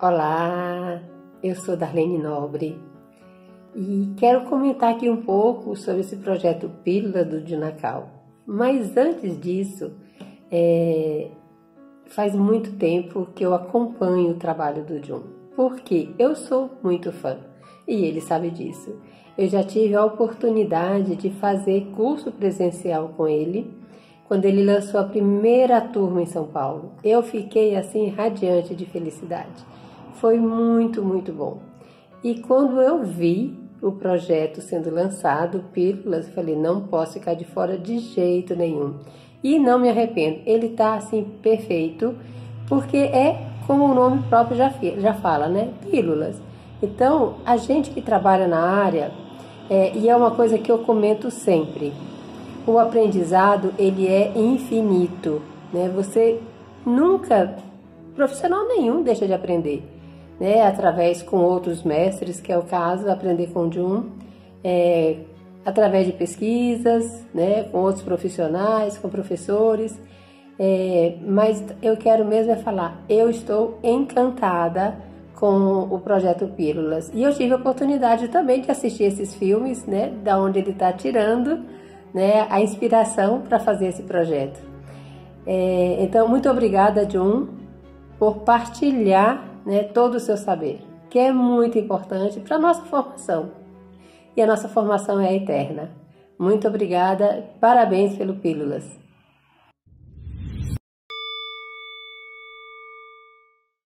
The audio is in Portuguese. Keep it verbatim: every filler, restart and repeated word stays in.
Olá, eu sou Darlene Nobre e quero comentar aqui um pouco sobre esse projeto Pílula do Junacal. Mas antes disso, é, faz muito tempo que eu acompanho o trabalho do Jun, porque eu sou muito fã e ele sabe disso. Eu já tive a oportunidade de fazer curso presencial com ele quando ele lançou a primeira turma em São Paulo. Eu fiquei assim radiante de felicidade. Foi muito, muito bom. E quando eu vi o projeto sendo lançado, Pílulas, eu falei, não posso ficar de fora de jeito nenhum. E não me arrependo, ele tá assim perfeito, porque é como o nome próprio já, já fala, né? Pílulas. Então, a gente que trabalha na área, é, e é uma coisa que eu comento sempre, o aprendizado, ele é infinito, né? Você nunca, profissional nenhum deixa de aprender, né? Através com outros mestres, que é o caso, aprender com o Jun, é, através de pesquisas, né? Com outros profissionais, com professores, é, mas eu quero mesmo é falar, eu estou encantada com o projeto Pílulas, e eu tive a oportunidade também de assistir esses filmes, né? Da onde ele está tirando, né, a inspiração para fazer esse projeto. É, então, muito obrigada, Jun, por partilhar, né, todo o seu saber, que é muito importante para a nossa formação. E a nossa formação é eterna. Muito obrigada, parabéns pelo Pílulas.